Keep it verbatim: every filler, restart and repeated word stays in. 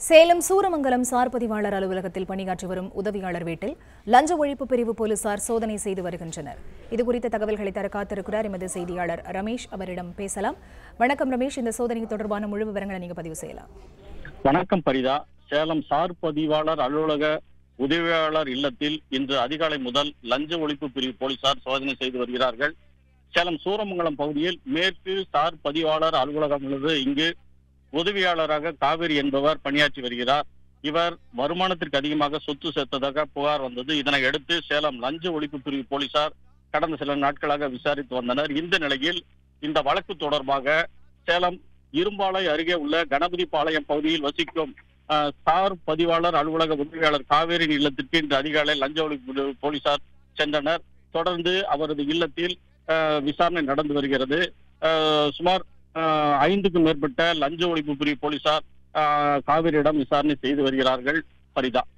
Salem Suramangalam sir பதிவாளர் அலுவலகத்தில் பணியாற்றி வரும் உதவியாளர் வீட்டில் லஞ்ச ஒழிப்பு பிரிவு போலீசார் சோதனை செய்து வருகின்றனர். இதுகுறித்த தகவல்களை தர காத்திருக்கிறார் எமது செய்தியாளர் ரமேஷ். அவரிடம் பேசலாம். வணக்கம் ரமேஷ், இந்த சோதனை தொடர்பான முழு விவரங்களை நீங்க பதிவு செய்யலாம். வணக்கம் பரிதா. சேலம் சார் பதிவாளர் அலுவலக உதவியாளர் இல்லத்தில் இன்று அதிகாலை முதல் லஞ்ச ஒழிப்பு பிரிவு போலீசார் சோதனை செய்து வருகிறார்கள். சேலம் சூரமங்கலம் பகுதியில் மேற்கு சார் பதிவாளர் அலுவலகம் உள்ளது. இங்கு உதவியாளராக காவேரி என்பவர் பணியாற்றி வருகிறார். இவர் வருமானத்திற்கு அதிகமாக சொத்து சேர்த்ததாக புகார் வந்தது. இதனை அடுத்து சேலம் லஞ்ச ஒழிப்பு பிரிவு போலீசார் கடந்த சில நாட்களாக விசாரித்து வந்தனர். இந்த நிலையில் இந்த வழக்கு தொடர்பாக சேலம் இரும்பாலை அருகே உள்ள கணபதி பாளையம் பகுதியில் வசிக்கும் சார் பதிவாளர் அலுவலக உதவியாளர் காவேரியின் இல்லத்திற்கு இன்று அதிகாலை லஞ்ச ஒழிப்பு போலீசார் சென்றனர். தொடர்ந்து அவரது இல்லத்தில் விசாரணை நடந்து வருகிறது. சுமார் ஐந்துக்கும் மேற்பட்ட லஞ்ச ஒழிப்பு பிரிவு போலீசார் காவிரியிடம் விசாரணை செய்து வருகிறார்கள். பரிதா.